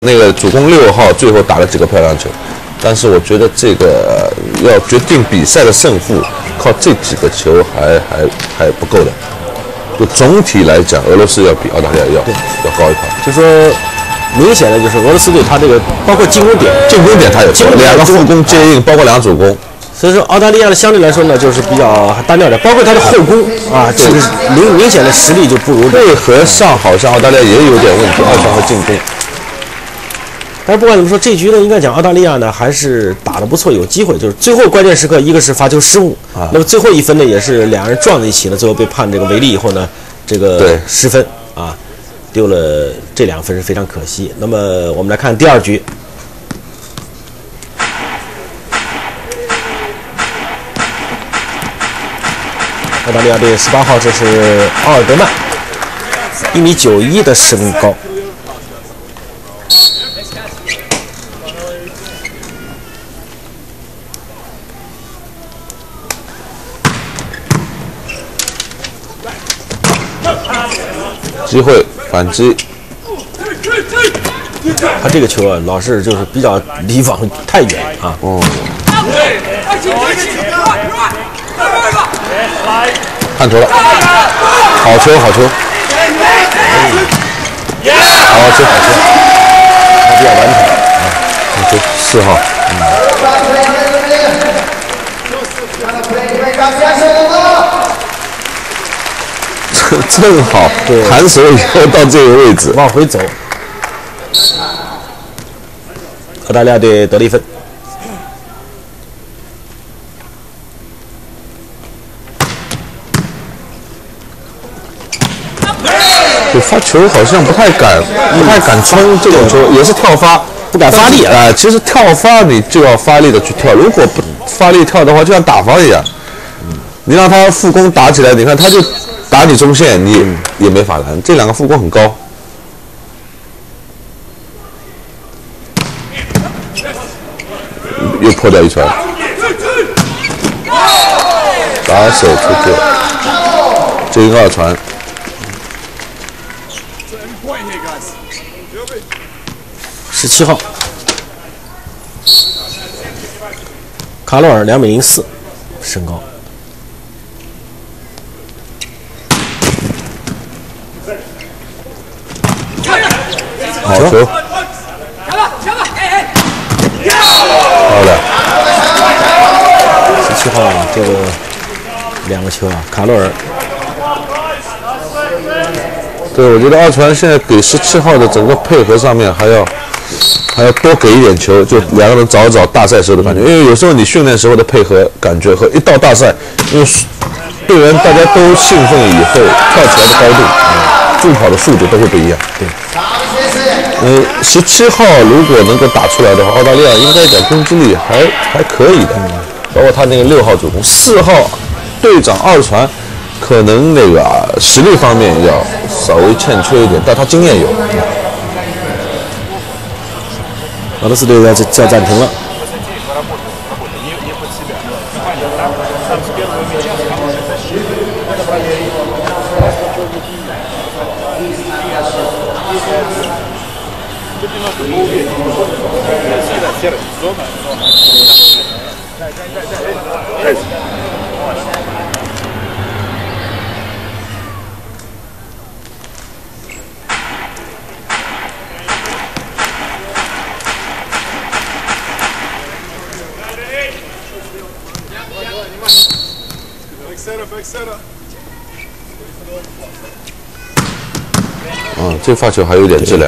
那个主攻6号最后打了几个漂亮球，但是我觉得这个要决定比赛的胜负，靠这几个球还不够的。就总体来讲，俄罗斯要比澳大利亚要高一块。 就说明显的就是俄罗斯队他这个包括进攻点他有2个副攻接应，包括2主攻。 所以说澳大利亚的相对来说呢，就是比较单调的，包括他的后攻啊，这个明显的实力就不如。 配合上好像澳大利亚也有点问题，2传和进攻。 但是不管怎么说，这局呢，应该讲澳大利亚呢还是打得不错，有机会。就是最后关键时刻，一个是罚球失误，那么最后1分呢，也是2人撞在一起呢，最后被判这个违例以后呢，这个失分啊，丢了这2分是非常可惜。那么我们来看第2局，澳大利亚队18号，这是奥尔德曼，1.91米的身高。 机会反击， 他这个球啊，老是就是比较离网太远啊。 看球了，好球，他比较完整啊。好球，4号。正好弹手以后到这个位置， 往回走。澳大利亚队得了1分。 对，发球好像不太敢冲这种球，也是跳发， 不敢发力啊。其实跳发你就要发力的去跳，如果不发力跳的话，就像打防一样，你让他副攻打起来，你看他就打你中线，你也没法拦。这2个副攻很高，又破掉1传，打手出界，接应2传。 17号，卡洛尔2.04米身高。 好球，漂亮。 17号这个2个球啊，卡洛尔。 对，我觉得2传现在给17号的整个配合上面还要多给一点球，就2个人找大赛时候的感觉。因为有时候你训练时候的配合感觉和一到大赛，因为队员大家都兴奋以后跳起来的高度，助跑的速度都会不一样。 对。 17号如果能够打出来的话，澳大利亚应该讲攻击力还可以的，包括他那个6号主攻，4号队长2传，可能那个实力方面要稍微欠缺一点，但他经验有。 俄罗斯队要暂停了。 这发球还有点质量。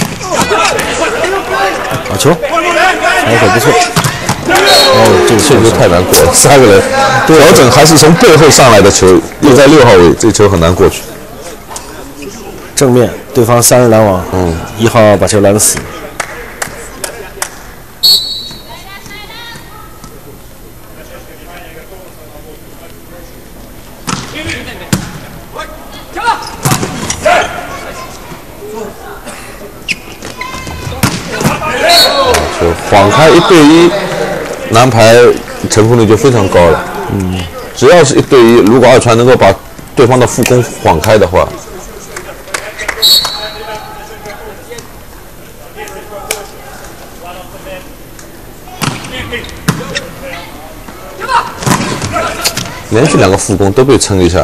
好球，还手不错。 这个球太难过了，3个人调整还是从背后上来的球，又在6号位，这球很难过去。 正面对方3人拦网，1号把球拦死。 晃开1对1，男排成功率就非常高了。只要是1对1，如果2传能够把对方的副攻晃开的话， 连续2个副攻都被撑一下。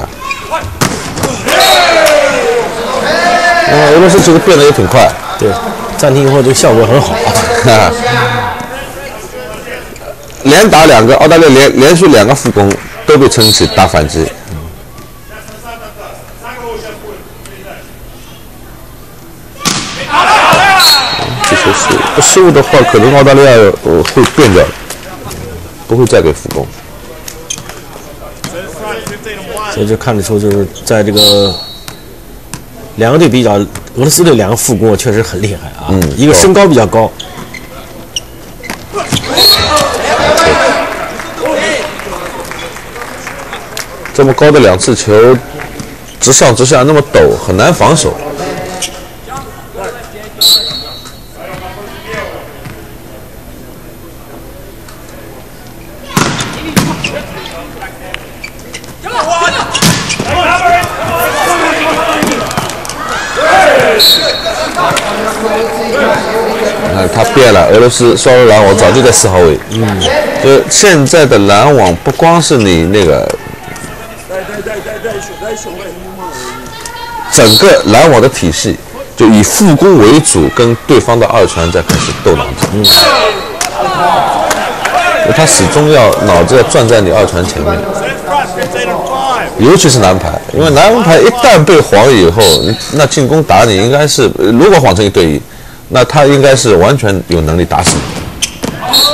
俄罗斯这个变得也挺快。 对，暂停以后这个效果很好。 连打2个，澳大利亚连续2个副攻都被撑起打反击。这球不失误的话，可能澳大利亚会变掉，不会再给副攻。 所以就看得出，就是在这个2个队比较，俄罗斯队2个副攻确实很厉害啊。一个身高比较高。 这么高的2次球，直上直下那么陡，很难防守。他变了，俄罗斯双人拦网早就在4号位。就现在的拦网不光是你那个。整个拦网的体系就以副攻为主，跟对方的2传在开始斗脑子。他始终要脑子要转在你2传前面，尤其是男排，因为男排一旦被晃以后，那进攻打你应该是，如果晃成1对1，那他应该是完全有能力打死你。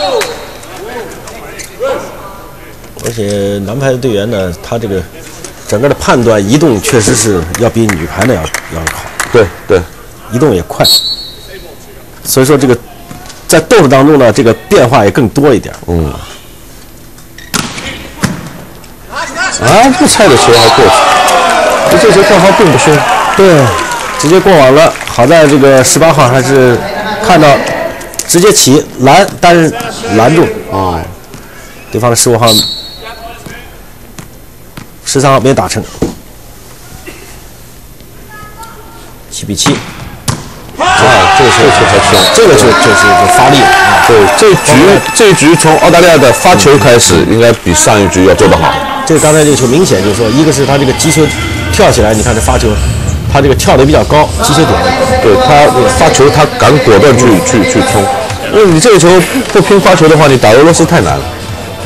而且男排的队员呢，他这个整个的判断移动确实是要比女排的要好。 对对， 移动也快。所以说这个在斗士当中呢，这个变化也更多一点。 不菜的球还过去，这球跳发并不凶。 对，直接过网了。好在这个18号还是看到直接起拦，但是拦住。对方的15号、13号没打成。7比7。 这个球还凶， 这个就是发力了啊！ 对，这一局从澳大利亚的发球开始，应该比上一局要做得好。 这刚才这个球明显就是说，一个是他这个击球跳起来，你看这发球，他这个跳得比较高，击球点。 对他发球，他敢果断去冲，因为你这个球不拼发球的话，你打俄罗斯太难了。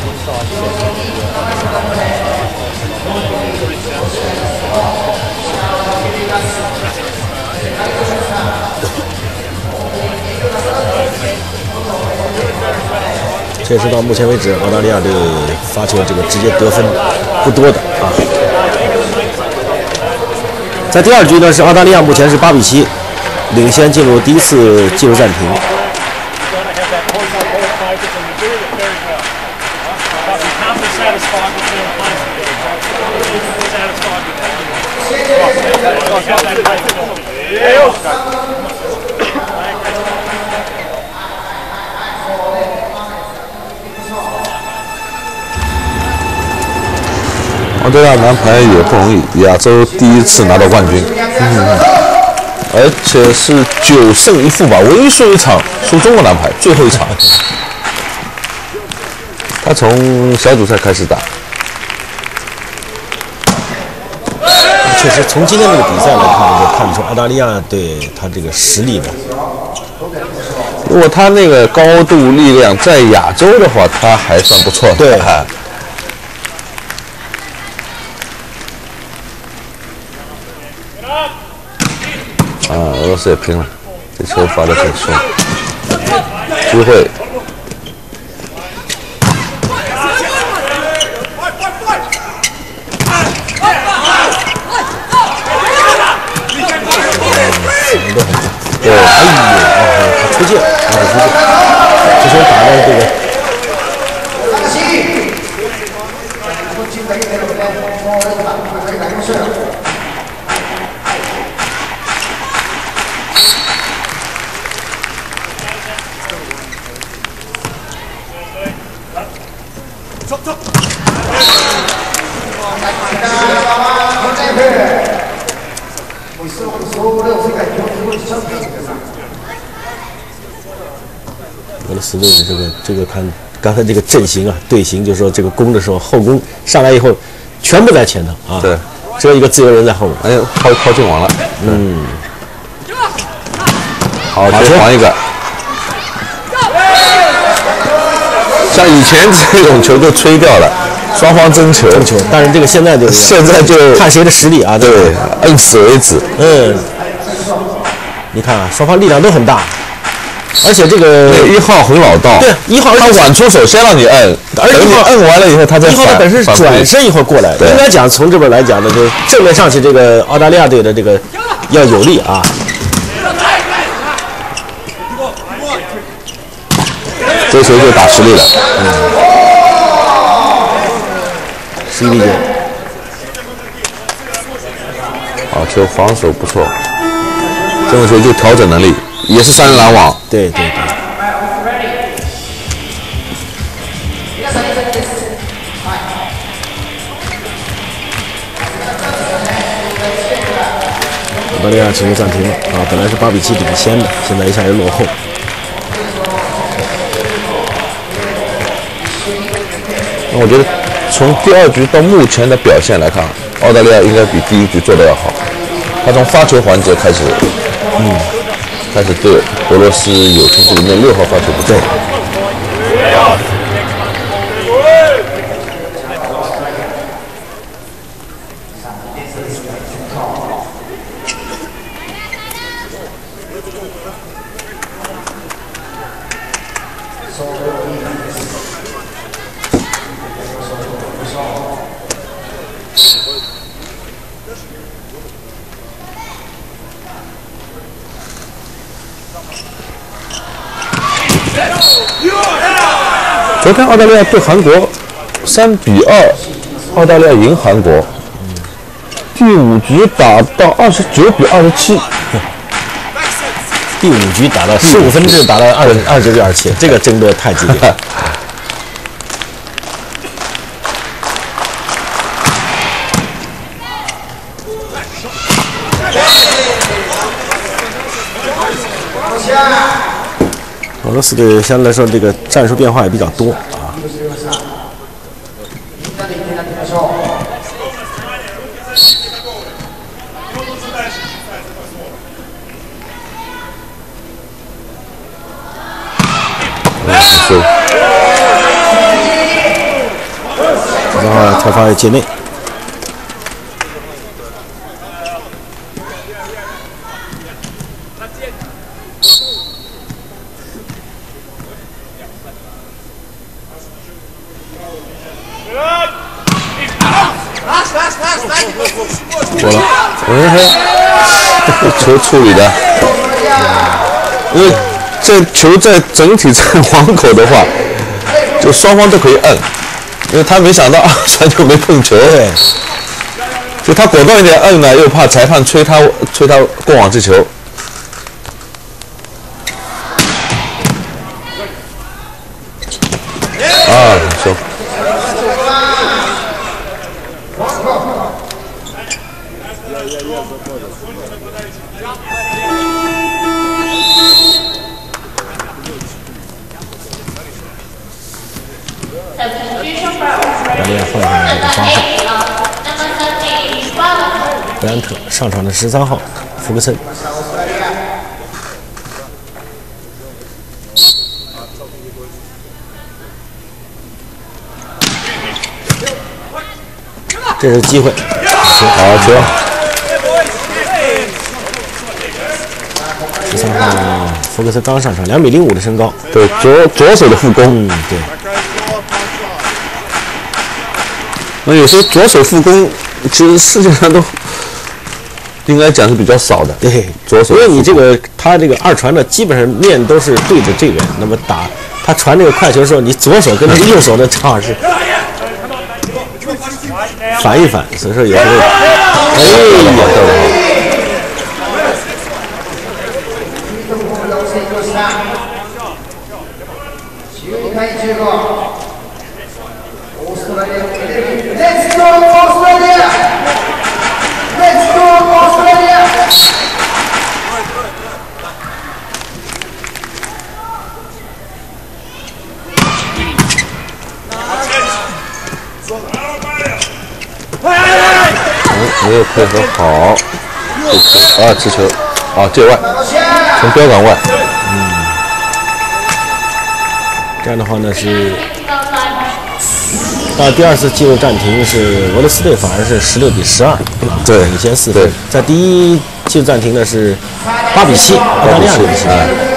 这也是到目前为止澳大利亚队发球这个直接得分不多的啊。在第2局呢，是澳大利亚目前是8比7，领先进入第1次技术暂停。 澳大利亚男排也不容易，亚洲第1次拿到冠军，而且是9胜1负吧，唯一输1场，输中国男排最后一场。他从小组赛开始打， 确实从今天这个比赛来看，就看出澳大利亚队他这个实力呢。 如果他那个高度力量在亚洲的话，他还算不错的。 对。 俄罗斯也拼了，这球罚得很凶，机会。 对，他出界，这球打的这个。 罗斯队的这个看刚才这个阵型啊，队形就是说这个攻的时候后攻上来以后全部在前头啊， 对， 只有一个自由人在后面， 哎呦，靠近网了，好，就还一个。像以前这种球都吹掉了，双方争球， 但是这个现在就看谁的实力啊， 对，摁死为止。 你看啊，双方力量都很大，而且这个 1号很老道， 对，1号他晚出手先让你摁，而且你摁完了以后，他再 1号的本身是转身以后过来，应该讲从这边来讲呢，就是正面上去这个澳大利亚队的这个要有力啊。 这球就打实力了 ，11比9。 好球，防守不错，这种球就调整能力，也是3人拦网。 对。澳大利亚进入暂停了啊，本来是8比7领先的，现在一下又落后。 我觉得从第2局到目前的表现来看，澳大利亚应该比第1局做得要好。他从发球环节开始，开始对俄罗斯有冲击，里面6号发球不错。昨天澳大利亚对韩国3比2，澳大利亚赢韩国。第5局打到29比27， 第5局打到15分制，打到29比27，这个争夺太激烈了。俄罗斯队相对来说，这个战术变化也比较多啊。然后跳发界内。 过了，球处理的，因为这球在整体在网口的话，就双方都可以摁，因为他没想到传球没碰球，就他果断一点摁呢，又怕裁判吹他过网这球。球。 布兰特上场的13号福格森。这是机会， 好球 ！13号福格森刚上场，2米05的身高， 对，左手的副攻， 对。 那有时候左手副攻，其实世界上都应该讲是比较少的。 对， 左手， 因为你这个他这个二传的基本上面都是对着这边，那么打他传这个快球的时候，你左手跟这个右手的正好是反一反，所以说有时候，哎呀， 没有配合好，持球，界外，从标杆外。 这样的话呢是到第2次进入暂停，是俄罗斯队反而是16比12， 对， 领先4分。在第1进入暂停呢是8比7，澳大利亚领先。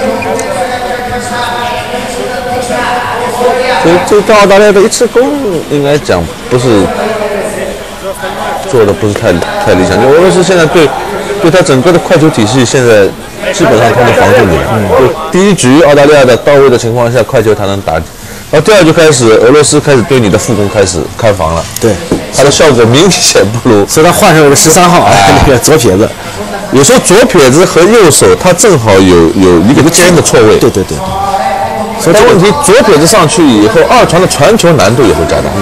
所以这对澳大利亚的一次攻，应该讲不是做的不是太理想。就俄罗斯现在对他整个的快球体系，现在基本上他能防住你了。就第一局澳大利亚的到位的情况下，快球他能打。然后第2局开始，俄罗斯开始对你的副攻开始开防了。 对， 他的效果明显不如。 所以他换上了13号那个左撇子。 有时候左撇子和右手，他正好有一个尖的错位。 对。 所以但问题，左撇子上去以后，二传的传球难度也会加大。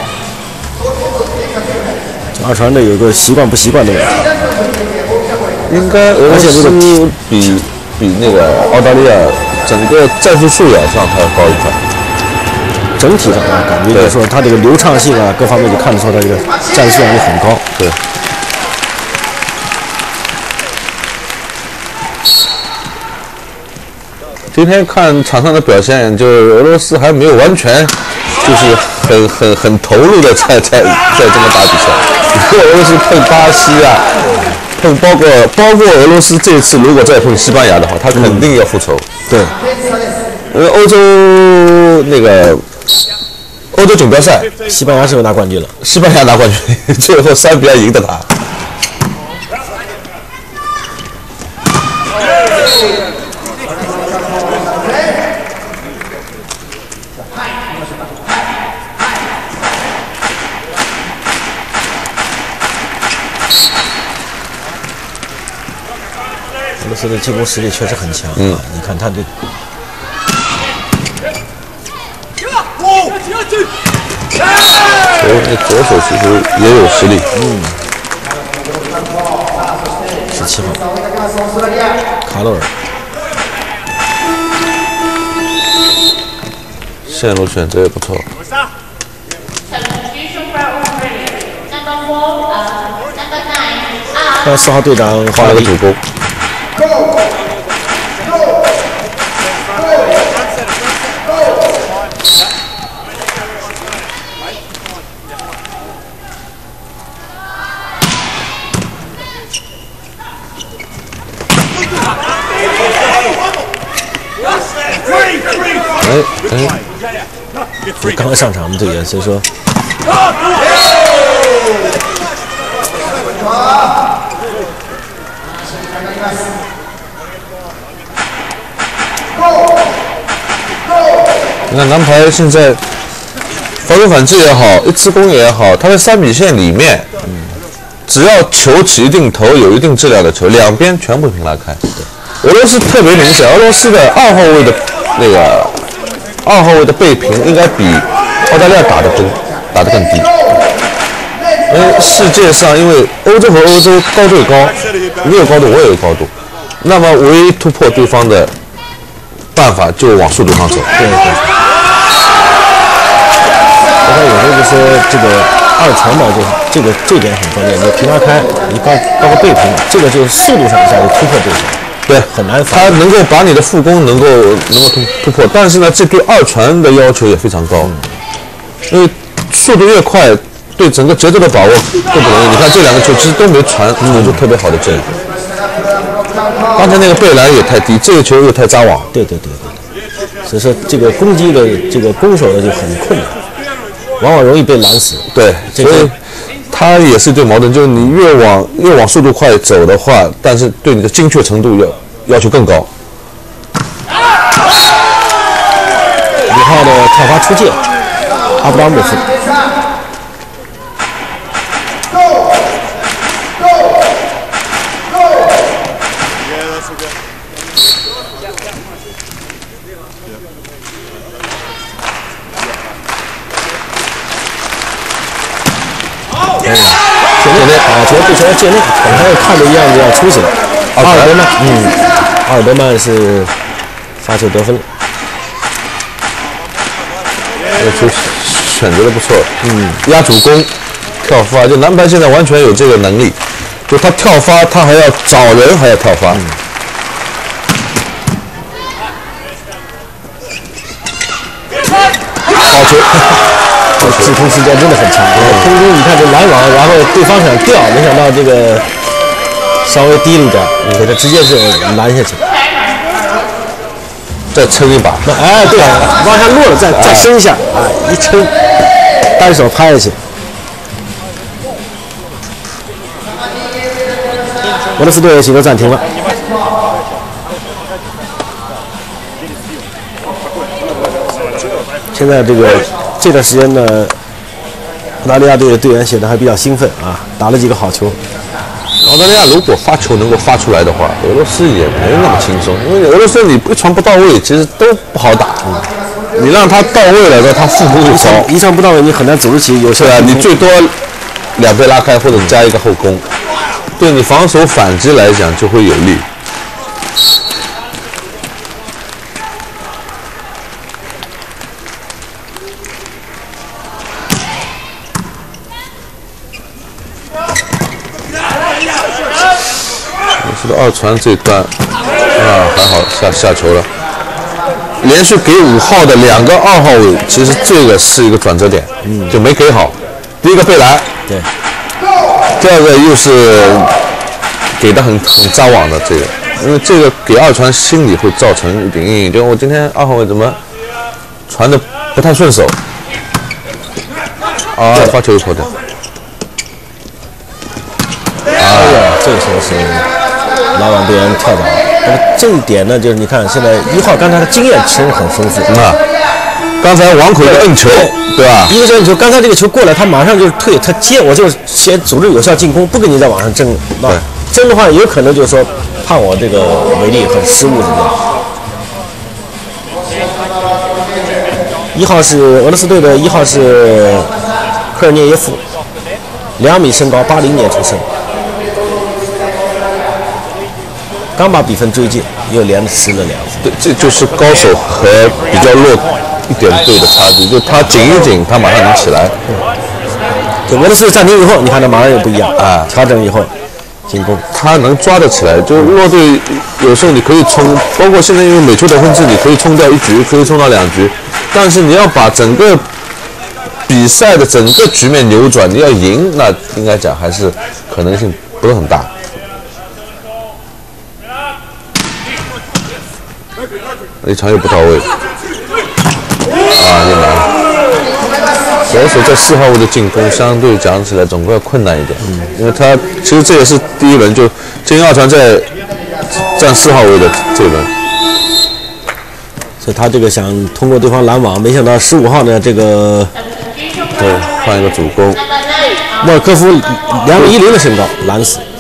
二传的有个习惯不习惯的问题。 应该俄罗斯比那个澳大利亚整个战术素养上它要高一块。 整体上感觉就是说，它这个流畅性各方面就看得出它这个战术素养就很高。 对。今天看场上的表现，就是俄罗斯还没有完全，就是很投入的在这么打比赛。俄罗斯碰巴西碰包括俄罗斯这次如果再碰西班牙的话，他肯定要复仇。 对。 欧洲锦标赛， 西班牙是不是拿冠军了？ 西班牙拿冠军，最后3比2赢的他。 俄罗斯的进攻实力确实很强你看他的。 那左手其实也有实力。 17号，卡罗尔。 线路选择也不错。 4号队长画了个主攻。 刚刚上场的队员，所以说， 你看男排现在防守反击也好，一次攻也好，他在3米线里面，只要球起一定头，有一定质量的球，两边全部平拉开。俄罗斯特别明显，俄罗斯的2号位的那个2号位的背平应该比澳大利亚打得更低。因为世界上，因为欧洲和欧洲高对高，你有高度，我也有高度，那么唯一突破对方的办法就往速度上走。 对。刚才有时候就说这个2传嘛，就是这点很关键，你平拉开，你包括背平，这个就是速度上一下就突破对手。 对， 很难防。 他能够把你的副攻能够突破，但是呢，这对2传的要求也非常高，因为速度越快，对整个节奏的把握更不容易。你看这2个球其实都没传出特别好的阵。刚才那个背篮也太低，这个球又太扎网。 对。所以说这个攻击的这个攻守的就很困难，往往容易被拦死。 对，所以他也是对矛盾，就是你越往速度快走的话，但是对你的精确程度要求更高。 5号的跳发出界，阿布拉莫夫。球对球界内，本来看着样子要出去了。阿尔德曼是发球得分了。 这球选择的不错，压主攻， 跳发，就男排现在完全有这个能力，就他跳发，他还要找人，还要跳发。好球！ 制空时间真的很长。空中你看这拦网，然后对方想掉，没想到这个稍微低了一点，给他直接是拦下去。 再撑一把。 哎，对，往下落了，再伸一下，哎，一撑，单手拍下去。俄罗斯队许多暂停了。现在这段时间呢，澳大利亚队的队员显得还比较兴奋啊，打了几个好球。 澳大利亚如果发球能够发出来的话，俄罗斯也没那么轻松，因为俄罗斯你一传不到位，其实都不好打。你让他到位了，他速度就高， 一传不到位，你很难组织起有效。 对啊，你最多2倍拉开或者加一个后攻，对你防守反击来讲就会有利。这个二传这段还好下球了，连续给5号的2个2号位，其实这个是一个转折点，就没给好。第一个被拦， 对， 第二个又是给的很扎网的这个，因为这个给二传心里会造成一点阴影，就我今天2号位怎么传的不太顺手，发球又跑掉， 这个时候是拦网队员跳倒。那么这一点呢，就是你看现在1号刚才的经验其实很丰富刚才网口一个摁球，对吧？ 一个摁球，刚才这个球过来，他马上就是退，他接，我就先组织有效进攻，不跟你在网上争。对，争的话有可能就是说判我这个违例很失误这样。1号是俄罗斯队的1号是科尔涅耶夫，2米身高，80年出生。刚把比分追进，又连着失了2分。 对，这就是高手和比较弱一点队的差距，就他紧一紧，他马上能起来。 就俄罗斯暂停以后，你看他马上又不一样调整以后进攻， 他能抓得起来。就是弱队有时候你可以冲，包括现在因为每球得分制，你可以冲掉1局，可以冲到2局，但是你要把整个比赛的整个局面扭转，你要赢，那应该讲还是可能性不是很大。一传又不到位，也难。左手在4号位的进攻，相对讲起来总归要困难一点，因为他其实这也是第一轮就金2传在站4号位的这一轮， 所以他这个想通过对方拦网，没想到15号呢这个对换一个主攻， 莫尔科夫2米10的身高拦死。